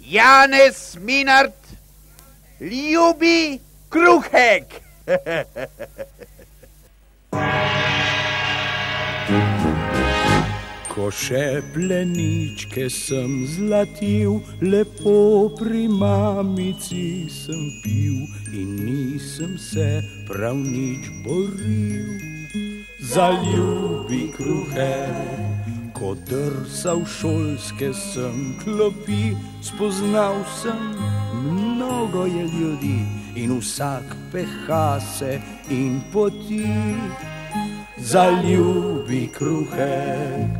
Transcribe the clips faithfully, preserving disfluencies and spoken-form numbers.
Janez Minart ljubi kruhek. Ko še pleničke sem zlatil, lepo pri mamici sem pil in nisem se prav nič boril. Za ljubi kruhek, ko drsal šolske sem klopi, spoznal sem, mnogo je ljudi in vsak peha se in poti. Za ljubi kruhek.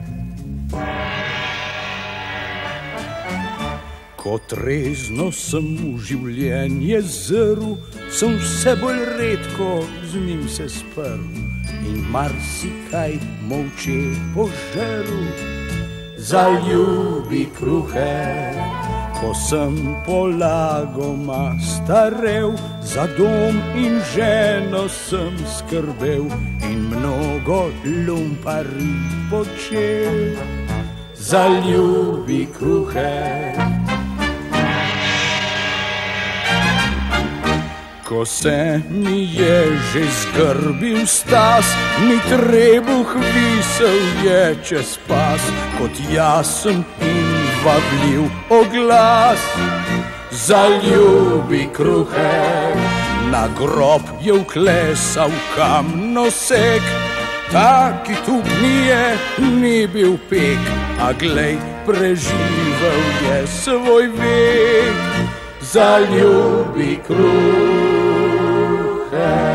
Ko trezno sem v življenje zrl, sem vse bolj redko z njim se sprl in marsikaj molče požrl. Za ljubi kruhek, ko sem polagoma starel, za dom in ženo sem skrbel in mnogo lumpari počel. Za ljubi kruhek. Ko se mi je že zgrbil stas, mi trebuh visel je čez pas, kot jasen in vabljiv oglas. Za ljubi kruhek, na grob je vklesal kamnosek, taki tub mi je ni bil pek, a glej, preživel je svoj vek. Za ljubi kruhek.